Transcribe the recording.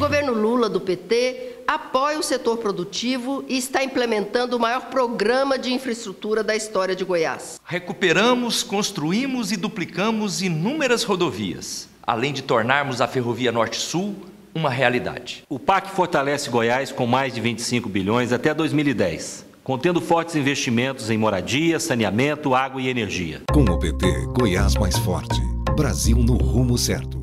governo Lula, do PT, apoia o setor produtivo e está implementando o maior programa de infraestrutura da história de Goiás. Recuperamos, construímos e duplicamos inúmeras rodovias, além de tornarmos a Ferrovia Norte-Sul uma realidade. O PAC fortalece Goiás com mais de 25 bilhões até 2010, contendo fortes investimentos em moradia, saneamento, água e energia. Com o PT, Goiás mais forte. Brasil no rumo certo.